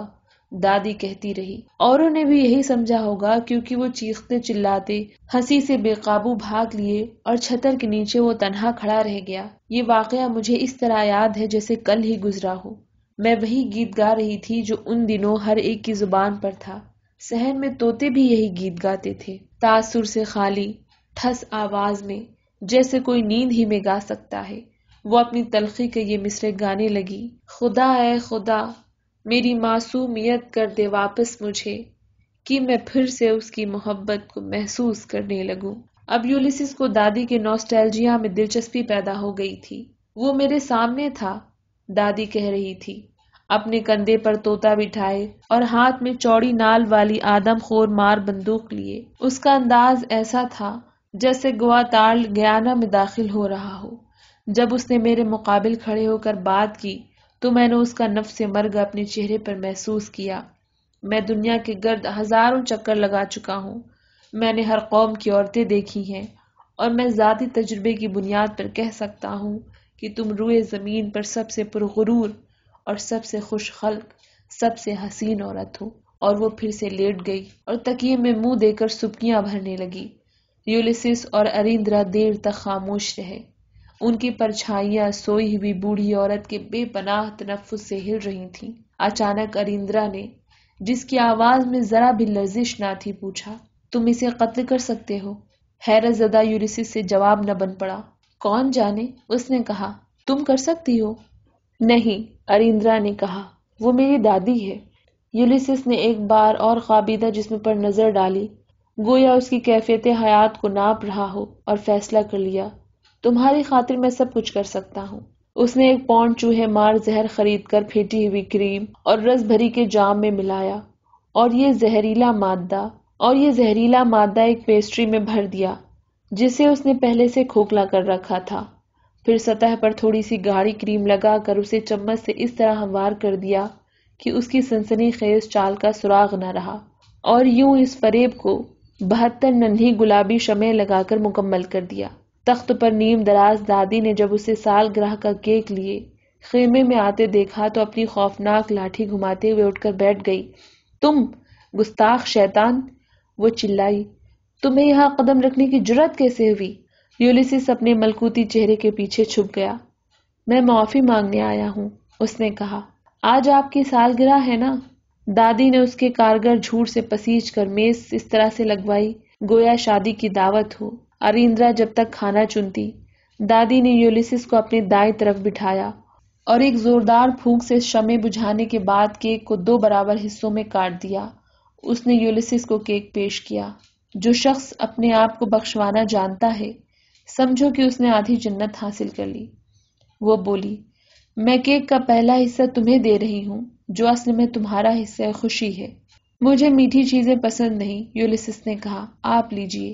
[SPEAKER 1] دادی کہتی رہی۔ اوروں نے بھی یہی سمجھا ہوگا کیونکہ وہ چیختے چلاتے ہنسی سے بے قابو بھاگ لیے اور چھتر کے نیچے وہ تنہا کھڑا رہ گیا۔ یہ واقعہ مجھے اس طرح یاد ہے جیسے کل ہی گزرا ہو۔ میں وہی گیت گا رہی تھی جو ان دنوں ہر ایک کی زبان پر تھا۔ صحن میں طوطے بھی یہی گیت گاتے تھے، تاثر سے خالی، ٹھس آواز میں، جیسے کوئی نیند ہی میں گا سکتا ہے۔ وہ اپنی تلخی کے یہ مصرعے گانے لگی: خدا اے خدا، میری معصومیت کر دے واپس مجھے، کہ میں پھر سے اس کی محبت کو محسوس کرنے لگوں۔ اب یولیسس کو دادی کے نوسٹیلجیا میں دلچسپی پیدا ہو گئی تھی۔ وہ میرے سامنے تھا، دادی کہہ رہی تھی، اپنے کندھے پر طوطا بٹھائے اور ہاتھ میں چوڑی نال والی آدم خور مار بندوق لیے۔ اس کا انداز ایسا تھا جیسے گواتال گیانا میں داخل ہو رہا ہو۔ جب اس نے میرے مقابل کھڑے ہو کر بات کی تو میں نے اس کا نفس مرگ اپنے چہرے پر محسوس کیا۔ میں دنیا کے گرد ہزاروں چکر لگا چکا ہوں، میں نے ہر قوم کی عورتیں دیکھی ہیں، اور میں ذاتی تجربے کی بنیاد پر کہہ سکتا ہوں کہ تم روئے زمین پر سب سے پرغرور اور سب سے خوش خلق، سب سے حسین عورت ہو۔ اور وہ پھر سے لیٹ گئی اور تکیے میں منہ دے کر سبکیاں بھرنے لگی۔ یولیسس اور اریندرا دیر تک خاموش رہے۔ ان کی پرچھائیاں سوئی ہوئی بوڑھی عورت کے بے پناہ تنفس سے ہل رہی تھیں۔ اچانک اریندرا نے، جس کی آواز میں ذرا بھی لرزش نہ تھی، پوچھا، تم اسے قتل کر سکتے ہو؟ حیرت زدہ یولیسس سے جواب نہ بن پڑا۔ کون جانے، اس نے کہا، تم کر سکتی ہو؟ نہیں، اریندرا نے کہا، وہ میری دادی ہے۔ یولیسس نے ایک بار اور خوابیدہ جسم پر نظر ڈالی، گویا اس کی کیفیت حیات کو ناپ رہا ہو، اور فیصلہ کر لیا، تمہاری خاطر میں سب کچھ کر سکتا ہوں۔ اس نے ایک پاؤنڈ چوہے مار زہر خرید کر پھیٹی ہوئی کریم اور رس بھری کے جام میں ملایا، اور یہ زہریلا مادہ اور یہ زہریلا مادہ ایک پیسٹری میں بھر دیا جسے اس نے پہلے سے کھوکھلا کر رکھا تھا۔ پھر سطح پر تھوڑی سی گاڑھی کریم لگا کر اسے چمچ سے اس طرح ہموار کر دیا کہ اس کی سنسنی خیز چال کا سراغ نہ رہا، اور یوں اس فریب کو بہتر ننھی گلابی شمع لگا کر مکمل کر دیا۔ تخت پر نیم دراز دادی نے جب اسے سالگرہ کا کیک لیے خیمے میں آتے دیکھا تو اپنی خوفناک لاٹھی گھماتے ہوئے اٹھ کر بیٹھ گئی۔ تم گستاخ شیطان، وہ چلائی، تمہیں یہاں قدم رکھنے کی جرات کیسے ہوئی؟ یولیسس اپنے ملکوتی چہرے کے پیچھے چھپ گیا۔ میں معافی مانگنے آیا ہوں، اس نے کہا۔ آج آپ کی سالگرہ ہے نا؟ دادی نے اس کے کارگر جھوٹ سے پسیج کر میز اس طرح سے لگوائی گویا شادی کی دعوت ہو۔ اریندرا جب تک کھانا چنتی، دادی نے یولیسس کو اپنے دائیں طرف بٹھایا اور ایک زوردار پھونک سے شمع بجھانے کے بعد کیک کو دو برابر حصوں میں کاٹ دیا۔ اس نے یولیسس کو کیک پیش کیا۔ جو شخص اپنے آپ کو بخشوانا جانتا ہے، سمجھو کہ اس نے آدھی جنت حاصل کر لی۔ وہ بولی، میں کیک کا پہلا حصہ تمہیں دے رہی ہوں، جو اصل میں تمہارا حصہ خوشی ہے۔ مجھے میٹھی چیزیں پسند نہیں، یولیسس نے کہا، آپ لیجئے۔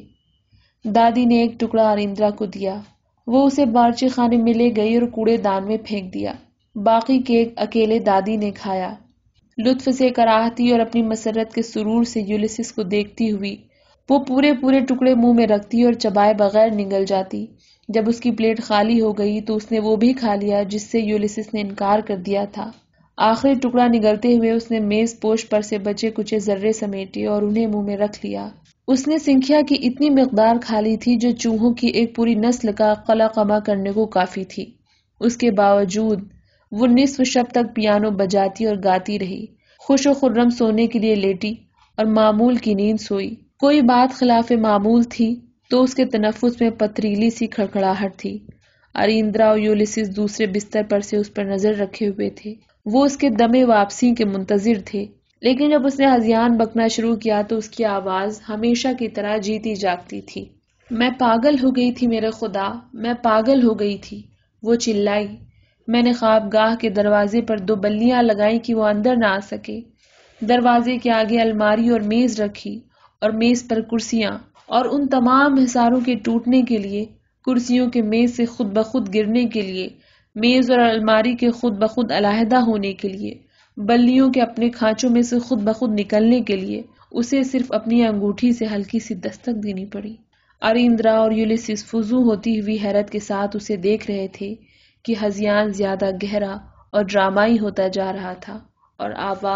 [SPEAKER 1] دادی نے ایک ٹکڑا اریندرا کو دیا۔ وہ اسے بارچی خانے میں لے گئی اور کوڑے دان میں پھینک دیا۔ باقی کیک اکیلے دادی نے کھایا۔ لطف سے کراہتی اور اپنی مسرت کے سرور سے یولیسس کو دیکھتی ہوئی وہ پورے پورے ٹکڑے منہ میں رکھتی اور چبائے بغیر نگل جاتی۔ جب اس کی پلیٹ خالی ہو گئی تو اس نے وہ بھی کھا لیا جس سے یولیسس نے انکار کر دیا تھا۔ آخری ٹکڑا نگلتے ہوئے اس نے میز پوش پر سے بچے کچے ذرے سمیٹے اور انہیں منہ میں رکھ لیا۔ اس نے سنکھیا کی اتنی مقدار کھا لی تھی جو چوہوں کی ایک پوری نسل کا قلع قمع کرنے کو کافی تھی۔ اس کے باوجود وہ نصف شب تک پیانو بجاتی اور گاتی رہی، خوش و خرم سونے کے لیے لیٹی اور معمول کی نیند سوئی۔ کوئی بات خلاف معمول تھی تو اس کے تنفس میں پتھریلی سی کھڑکھڑاہٹ تھی۔ اریندرا اور یولیسس دوسرے بستر پر سے اس پر نظر رکھے ہوئے تھے۔ وہ اس کے دم واپسی کے منتظر تھے، لیکن جب اس نے ہذیان بکنا شروع کیا تو اس کی آواز ہمیشہ کی طرح جیتی جاگتی تھی۔ میں پاگل ہو گئی تھی میرے خدا، میں پاگل ہو گئی تھی، وہ چلائی۔ میں نے خوابگاہ کے دروازے پر دو بلیاں لگائیں کہ وہ اندر نہ آ سکے۔ دروازے کے آگے الماری اور میز رکھی اور میز پر کرسیاں، اور ان تمام حصاروں کے ٹوٹنے کے لیے، کرسیوں کے میز سے خود بخود گرنے کے لیے، میز اور الماری کے خود بخود علیحدہ ہونے کے لیے، بلیوں کے اپنے کھانچوں میں سے خود بخود نکلنے کے لیے اسے صرف اپنی انگوٹھی سے ہلکی سی دستک دینی پڑی۔ اریندرا اور یولیسس فضو ہوتی ہوئی حیرت کے ساتھ اسے دیکھ رہے تھے کہ ہذیان زیادہ گہرا اور ڈرامائی ہوتا جا رہا تھا اور آواز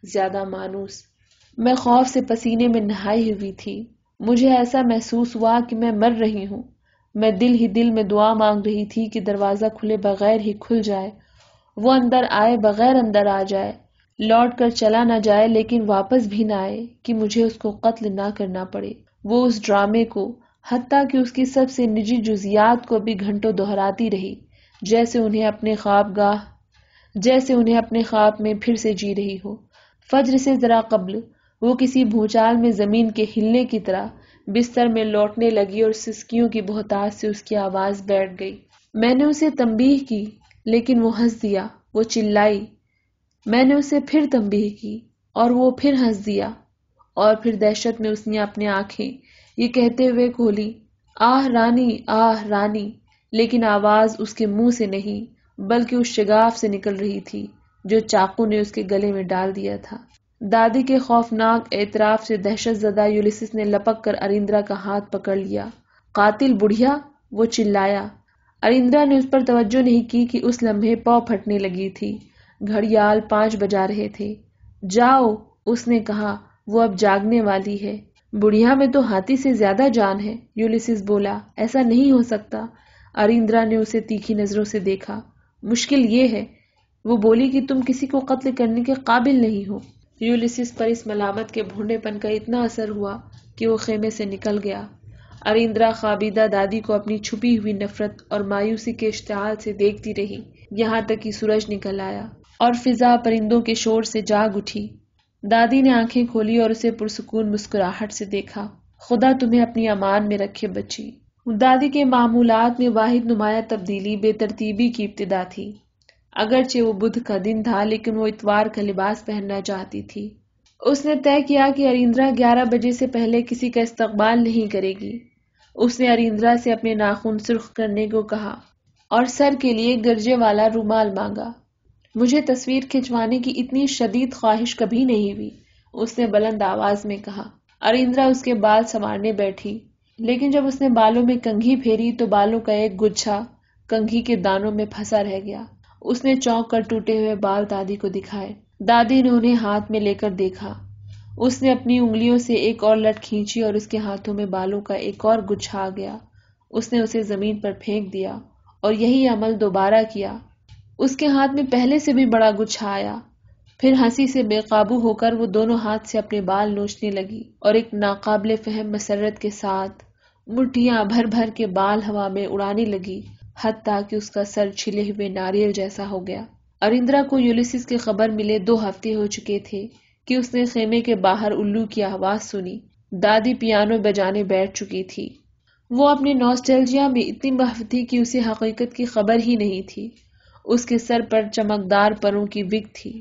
[SPEAKER 1] زیادہ مانوس۔ میں خوف سے پسینے میں نہائی ہوئی تھی۔ مجھے ایسا محسوس ہوا کہ میں مر رہی ہوں۔ میں دل ہی دل میں دعا مانگ رہی تھی کہ دروازہ کھلے بغیر ہی کھل جائے، وہ اندر آئے بغیر اندر آ جائے، لوٹ کر چلا نہ جائے لیکن واپس بھی نہ آئے، کہ مجھے اس کو قتل نہ کرنا پڑے۔ وہ اس ڈرامے کو، حتیٰ کہ اس کی سب سے نجی جزیات کو بھی گھنٹوں دہراتی رہی، جیسے انہیں اپنے خواب گاہ جیسے انہیں اپنے خواب میں پھر سے جی رہی ہو۔ فجر سے ذرا قبل وہ کسی بھونچال میں زمین کے ہلنے کی طرح بستر میں لوٹنے لگی اور سسکیوں کی بہتاش سے اس کی آواز بیٹھ گئی۔ میں نے اسے تنبیہ کی لیکن وہ ہنس دیا۔ وہ چلائی۔ میں نے اسے پھر تنبیہ کی اور وہ پھر ہنس دیا، اور پھر دہشت میں اس نے اپنی آنکھیں یہ کہتے ہوئے کھولی، آہ رانی، آہ رانی، لیکن آواز اس کے منہ سے نہیں بلکہ اس شگاف سے نکل رہی تھی جو چاقو نے اس کے گلے میں ڈال دیا تھا۔ دادی کے خوفناک اعتراف سے دہشت زدہ یولیسس نے لپک کر اریندرا کا ہاتھ پکڑ لیا۔ قاتل بڑھیا، وہ چلایا۔ اریندرا نے اس پر توجہ نہیں کی کہ اس لمحے پاؤں پھٹنے لگی تھی۔ گھڑیال پانچ بجا رہے تھے۔ جاؤ، اس نے کہا، وہ اب جاگنے والی ہے۔ بڑھیا میں تو ہاتھی سے زیادہ جان ہے، یولیسس بولا۔ ایسا نہیں ہو سکتا۔ اریندرا نے اسے تیکھی نظروں سے دیکھا۔ مشکل یہ ہے، وہ بولی، کہ تم کسی کو قتل کرنے کے قابل نہیں ہو۔ یولیسس پر اس ملامت کے بھونڈے پن کا اتنا اثر ہوا کہ وہ خیمے سے نکل گیا۔ اریندرا خوابیدہ دادی کو اپنی چھپی ہوئی نفرت اور مایوسی کے اشتعال سے دیکھتی رہی، یہاں تک کہ سورج نکل آیا اور فضا پرندوں کے شور سے جاگ اٹھی۔ دادی نے آنکھیں کھولی اور اسے پرسکون مسکراہٹ سے دیکھا۔ خدا تمہیں اپنی امان میں رکھے بچی۔ دادی کے معمولات میں واحد نمایاں تبدیلی بے ترتیبی کی ابتدا تھی۔ اگرچہ وہ بدھ کا دن تھا لیکن وہ اتوار کا لباس پہننا چاہتی تھی۔ اس نے طے کیا کہ اریندرا گیارہ بجے سے پہلے کسی کا استقبال نہیں کرے گی۔ اس نے اریندرا سے اپنے ناخن سرخ کرنے کو کہا اور سر کے لیے گرجے والا رومال مانگا۔ مجھے تصویر کھنچوانے کی اتنی شدید خواہش کبھی نہیں ہوئی، اس نے بلند آواز میں کہا۔ اریندرا اس کے بال سنوارنے بیٹھی، لیکن جب اس نے بالوں میں کنگھی پھیری تو بالوں کا ایک گچھا کنگھی کے دانوں میں پھنسا رہ گیا۔ اس نے چونک کر ٹوٹے ہوئے بال دادی کو دکھائے۔ دادی نے انہیں ہاتھ میں لے کر دیکھا۔ اس نے اپنی انگلیوں سے ایک اور لٹ کھینچی اور اس کے ہاتھوں میں بالوں کا ایک اور گچھا آ گیا۔ اس نے اسے زمین پر پھینک دیا اور یہی عمل دوبارہ کیا۔ اس کے ہاتھ میں پہلے سے بھی بڑا گچھا آیا۔ پھر ہنسی سے بے قابو ہو کر وہ دونوں ہاتھ سے اپنے بال نوچنے لگی اور ایک ناقابل فہم مسرت کے ساتھ مٹھیاں بھر بھر کے بال ہوا میں اڑانے لگی، حتیٰ کہ اس کا سر چھلے ہوئے ناریل جیسا ہو گیا۔ اریندرا کو یولیسس کی خبر ملے دو ہفتے ہو چکے تھے کہ اس نے خیمے کے باہر الو کی آواز سنی۔ دادی پیانو بجانے بیٹھ چکی تھی۔ وہ اپنے نوسٹیلجیا میں اتنی محو تھی کہ اسے حقیقت کی خبر ہی نہیں تھی۔ اس کے سر پر چمکدار پروں کی وگ تھی۔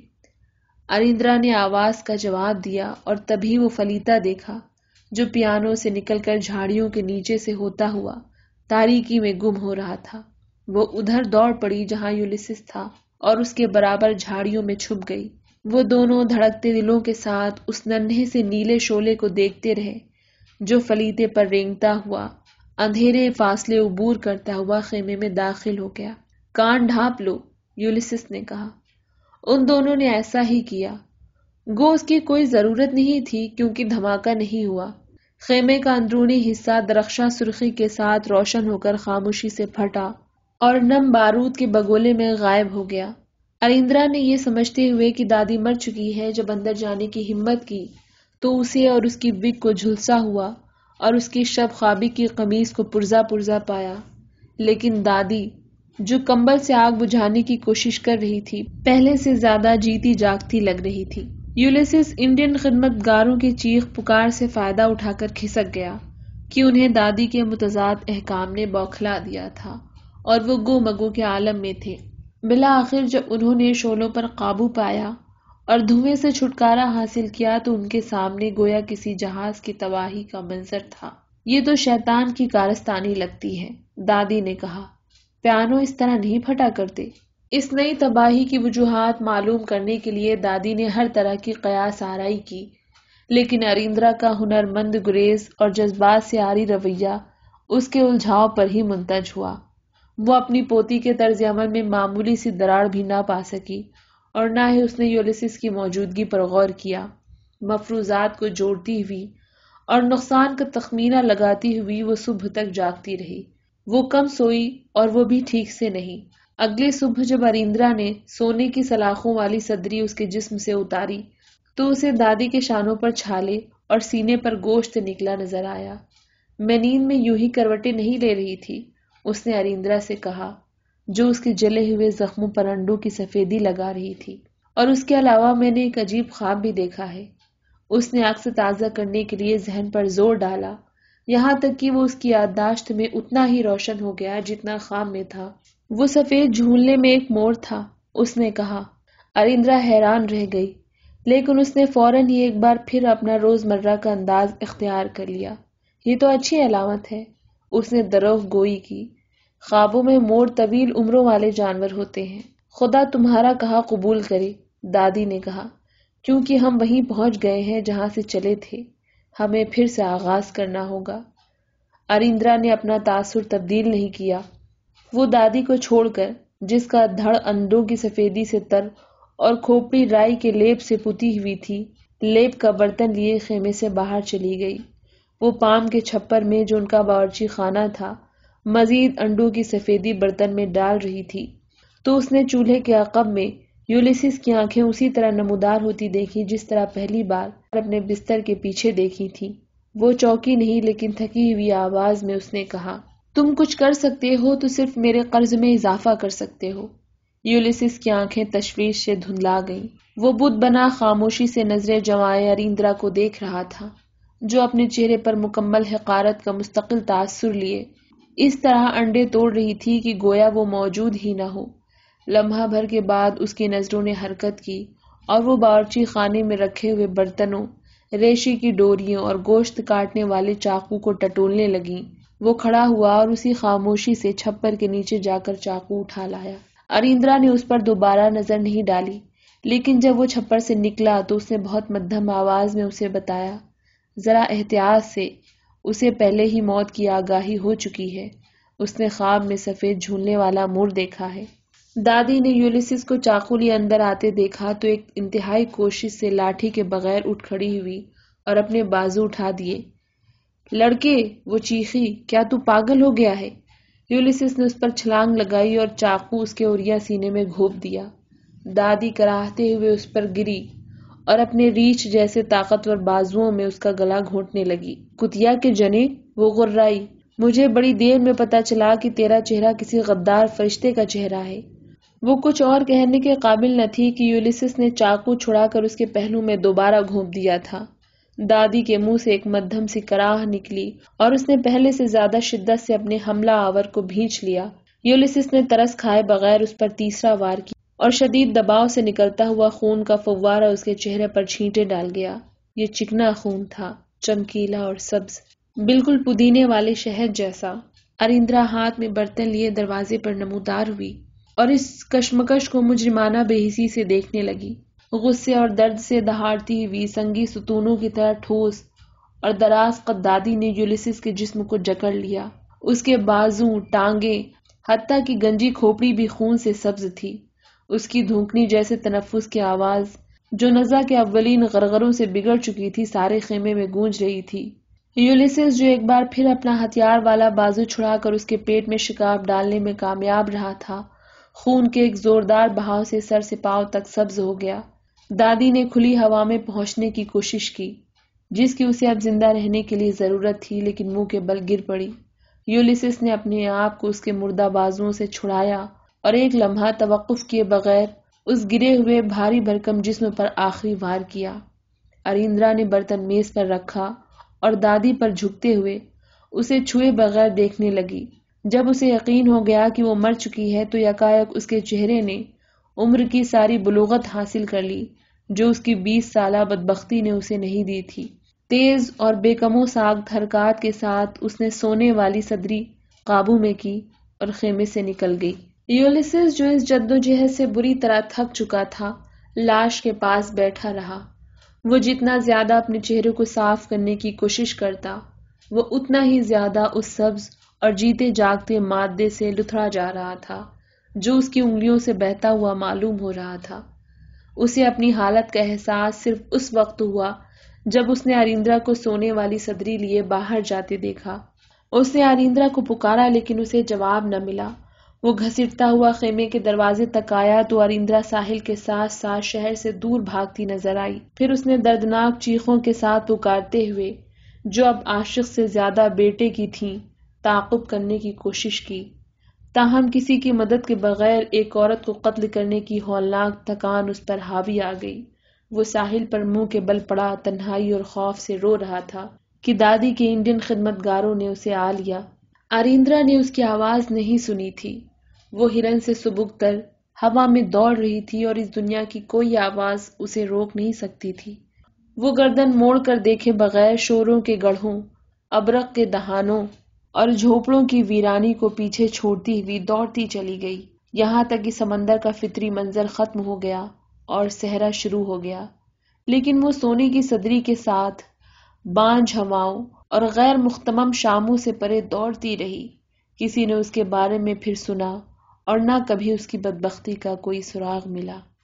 [SPEAKER 1] اریندرا نے آواز کا جواب دیا اور تبھی وہ فلیتا دیکھا جو پیانو سے نکل کر جھاڑیوں کے نیچے سے ہوتا ہوا تاریکی میں گم ہو رہا تھا۔ وہ ادھر دوڑ پڑی جہاں یولیسس تھا اور اس کے برابر جھاڑیوں میں چھپ گئی۔ وہ دونوں دھڑکتے دلوں کے ساتھ اس ننھے سے نیلے شعلے کو دیکھتے رہے جو فلیتے پر رینگتا ہوا اندھیرے فاصلے عبور کرتا ہوا خیمے میں داخل ہو گیا۔ کان ڈھانپ لو، یولیسس نے کہا۔ ان دونوں نے ایسا ہی کیا۔ گو اس کی کوئی ضرورت نہیں تھی کیونکہ دھماکہ نہیں ہوا۔ خیمے کا اندرونی حصہ درخشاں سرخی کے ساتھ روشن ہو کر خاموشی سے پھٹا اور نم بارود کے بگولے میں غائب ہو گیا۔ اریندرا نے یہ سمجھتے ہوئے کہ دادی مر چکی ہے جب اندر جانے کی ہمت کی تو اسے اور اس کی وگ کو جھلسا ہوا اور اس کی شب خوابی کی قمیص کو پرزا پرزا پایا، لیکن دادی جو کمبل سے آگ بجھانے کی کوشش کر رہی تھی پہلے سے زیادہ جیتی جاگتی لگ رہی تھی۔ یولیسس انڈین خدمت گاروں کی چیخ پکار سے فائدہ اٹھا کر کھسک گیا کہ انہیں دادی کے متضاد احکام نے بوکھلا دیا تھا اور وہ گو مگو کے عالم میں تھے۔ بالآخر جب انہوں نے شعلوں پر قابو پایا اور دھوئیں سے چھٹکارا حاصل کیا تو ان کے سامنے گویا کسی جہاز کی تباہی کا منظر تھا۔ یہ تو شیطان کی کارستانی لگتی ہے، دادی نے کہا۔ پیانو اس طرح نہیں پھٹا کرتے۔ اس نئی تباہی کی وجوہات معلوم کرنے کے لیے دادی نے ہر طرح کی قیاس آرائی کی، لیکن اریندرا کا ہنرمند گریز اور جذبات سے عاری رویہ اس کے الجھاؤ پر ہی منتج ہوا۔ وہ اپنی پوتی کے طرز عمل میں معمولی سی دراڑ بھی نہ پا سکی اور نہ ہی اس نے یولیسس کی موجودگی پر غور کیا۔ مفروضات کو جوڑتی ہوئی اور نقصان کا تخمینہ لگاتی ہوئی وہ صبح تک جاگتی رہی۔ وہ کم سوئی اور وہ بھی ٹھیک سے نہیں۔ اگلے صبح جب اریندرا نے سونے کی سلاخوں والی صدری اس کے جسم سے اتاری تو اسے دادی کے شانوں پر چھالے اور سینے پر گوشت نکلا نظر آیا۔ میں نیند میں یوں ہی کروٹیں نہیں لے رہی تھی، اس نے اریندرا سے کہا، جو اس کے جلے ہوئے زخموں پر انڈوں کی سفیدی لگا رہی تھی، اور اس کے علاوہ میں نے ایک عجیب خواب بھی دیکھا ہے۔ اس نے عکس تازہ کرنے کے لیے ذہن پر زور ڈالا، یہاں تک کہ وہ اس کی یادداشت میں اتنا ہی روشن ہو گیا جتنا خواب میں تھا۔ وہ سفید جھولنے میں ایک مور تھا، اس نے کہا۔ اریندرا حیران رہ گئی، لیکن اس نے فوراً ہی ایک بار پھر اپنا روزمرہ کا انداز اختیار کر لیا۔ یہ تو اچھی علامت ہے، اس نے دروغ گوئی کی۔ خوابوں میں مور طویل عمروں والے جانور ہوتے ہیں۔ خدا تمہارا کہا قبول کرے، دادی نے کہا، کیونکہ ہم وہیں پہنچ گئے ہیں جہاں سے چلے تھے، ہمیں پھر سے آغاز کرنا ہوگا۔ اریندرا نے اپنا تاثر تبدیل نہیں کیا۔ وہ دادی کو چھوڑ کر، جس کا دھڑ انڈوں کی سفیدی سے تر اور کھوپڑی رائی کے لیپ سے پتی ہوئی تھی، لیپ کا برتن لیے خیمے سے باہر چلی گئی۔ وہ پام کے چھپر میں، جو ان کا باورچی خانہ تھا، مزید انڈوں کی سفیدی برتن میں ڈال رہی تھی تو اس نے چولہے کے عقب میں یولیسس کی آنکھیں اسی طرح نمودار ہوتی دیکھی جس طرح پہلی بار اپنے بستر کے پیچھے دیکھی تھی۔ وہ چوکی نہیں، لیکن تھکی ہوئی آواز میں اس نے کہا، تم کچھ کر سکتے ہو تو صرف میرے قرض میں اضافہ کر سکتے ہو۔ یولیسس کی آنکھیں تشویش سے دھندلا گئیں۔ وہ بت بنا خاموشی سے نظریں جمائے اریندرا کو دیکھ رہا تھا، جو اپنے چہرے پر مکمل حقارت کا مستقل تاثر لیے اس طرح انڈے توڑ رہی تھی کہ گویا وہ موجود ہی نہ ہو۔ لمحہ بھر کے بعد اس کی نظروں نے حرکت کی اور وہ باورچی خانے میں رکھے ہوئے برتنوں، ریشی کی ڈوریوں اور گوشت کاٹنے والے چاقو کو ٹٹولنے لگیں۔ وہ کھڑا ہوا اور اسی خاموشی سے چھپر کے نیچے جا کر چاقو اٹھا لایا۔ اریندرا نے اس پر دوبارہ نظر نہیں ڈالی، لیکن جب وہ چھپر سے نکلا تو اس نے بہت مدھم آواز میں اسے بتایا، ذرا احتیاط سے، اسے پہلے ہی موت کی آگاہی ہو چکی ہے، اس نے خواب میں سفید جھولنے والا مور دیکھا ہے۔ دادی نے یولیسس کو چاقو لیے اندر آتے دیکھا تو ایک انتہائی کوشش سے لاٹھی کے بغیر اٹھ کھڑی ہوئی اور اپنے بازو اٹھا دیے۔ لڑکے، وہ چیخی، کیا تو پاگل ہو گیا ہے؟ یولیسس نے اس پر چھلانگ لگائی اور چاقو اس کے اوریا سینے میں گھونپ دیا۔ دادی کراہتے ہوئے اس پر گری اور اپنے ریچھ جیسے طاقتور بازوؤں میں اس کا گلا گھونٹنے لگی۔ کتیا کے جنے، وہ غرائی، مجھے بڑی دیر میں پتا چلا کہ تیرا چہرہ کسی غدار فرشتے کا چہرہ ہے۔ وہ کچھ اور کہنے کے قابل نہ تھی کہ یولیسس نے چاقو چھڑا کر اس کے پہلو میں دوبارہ گھونپ دیا تھا۔ دادی کے منہ سے ایک مدھم سی کراہ نکلی اور اس نے پہلے سے زیادہ شدت سے اپنے حملہ آور کو بھینچ لیا۔ یولیسس نے ترس کھائے بغیر اس پر تیسرا وار کیا اور شدید دباؤ سے نکلتا ہوا خون کا فوارہ اس کے چہرے پر چھینٹے ڈال گیا۔ یہ چکنا خون تھا، چمکیلا اور سبز، بالکل پودینے والے شہد جیسا۔ اریندرا ہاتھ میں برتن لیے دروازے پر نمودار ہوئی اور اس کشمکش کو مجرمانہ بے حسی سے دیکھنے لگی۔ غصے اور درد سے دہاڑتی ہوئی سنگی ستونوں کی طرح ٹھوس اور دراز قد دادی نے یولیسس کے جسم کو جکڑ لیا۔ اس کے بازو، ٹانگیں، حتیٰ کی گنجی کھوپڑی بھی خون سے سبز تھی۔ اس کی دھونکنی جیسے تنفس کی آواز، جو نزا کے اولین غرغروں سے بگڑ چکی تھی، سارے خیمے میں گونج رہی تھی۔ یولیسس، جو ایک بار پھر اپنا ہتھیار والا بازو چھڑا کر اس کے پیٹ میں شکاف ڈالنے میں کامیاب رہا تھا، خون کے ایک زوردار بہاؤ سے سر سے پاؤں تک سبز ہو گیا۔ دادی نے کھلی ہوا میں پہنچنے کی کوشش کی، جس کی اسے اب زندہ رہنے کے لیے ضرورت تھی، لیکن منہ کے بل گر پڑی۔ یولیسس نے اپنے آپ کو اس کے مردہ بازوؤں سے چھڑایا اور ایک لمحہ توقف کیے بغیر اس گرے ہوئے بھاری بھرکم جسم پر آخری وار کیا۔ اریندرا نے برتن میز پر رکھا اور دادی پر جھکتے ہوئے اسے چھوئے بغیر دیکھنے لگی۔ جب اسے یقین ہو گیا کہ وہ مر چکی ہے تو یکایک اس کے چہرے نے عمر کی ساری بلوغت حاصل کر لی جو اس کی بیس سالہ بدبختی نے اسے نہیں دی تھی۔ تیز اور بے کم و ساخت حرکات کے ساتھ اس نے سونے والی صدری قابو میں کی اور خیمے سے نکل گئی۔ یولیسس، جو اس جدوجہد سے بری طرح تھک چکا تھا، لاش کے پاس بیٹھا رہا۔ وہ جتنا زیادہ اپنے چہرے کو صاف کرنے کی کوشش کرتا، وہ اتنا ہی زیادہ اس سبز اور جیتے جاگتے مادے سے لتھڑا جا رہا تھا جو اس کی انگلیوں سے بہتا ہوا معلوم ہو رہا تھا۔ اسے اپنی حالت کا احساس صرف اس وقت ہوا جب اس نے اریندرا کو سونے والی صدری لیے باہر جاتے دیکھا۔ اس نے اریندرا کو پکارا لیکن اسے جواب نہ ملا۔ وہ گھسیٹتا ہوا خیمے کے دروازے تک آیا تو اریندرا ساحل کے ساتھ ساتھ شہر سے دور بھاگتی نظر آئی۔ پھر اس نے دردناک چیخوں کے ساتھ پکارتے ہوئے، جو اب عاشق سے زیادہ بیٹے کی تھیں، تعاقب کرنے کی کوشش کی۔ تاہم کسی کی مدد کے بغیر ایک عورت کو قتل کرنے کی ہولناک تھکان اس پر حاوی آ گئی۔ وہ ساحل پر منہ کے بل پڑا تنہائی اور خوف سے رو رہا تھا کہ دادی کے انڈین خدمتگاروں نے اسے آ لیا۔ اریندرا نے اس کی آواز نہیں سنی تھی۔ وہ ہرن سے سبک تر ہوا میں دوڑ رہی تھی اور اس دنیا کی کوئی آواز اسے روک نہیں سکتی تھی۔ وہ گردن موڑ کر دیکھے بغیر شوروں کے گڑھوں، ابرق کے دہانوں اور جھوپڑوں کی ویرانی کو پیچھے چھوڑتی ہوئی دوڑتی چلی گئی، یہاں تک کہ سمندر کا فطری منظر ختم ہو گیا اور صحرا شروع ہو گیا۔ لیکن وہ سونے کی صدری کے ساتھ بانجھ ہواؤں اور غیر مختمم شاموں سے پرے دوڑتی رہی۔ کسی نے اس کے بارے میں پھر سنا اور نہ کبھی اس کی بدبختی کا کوئی سراغ ملا۔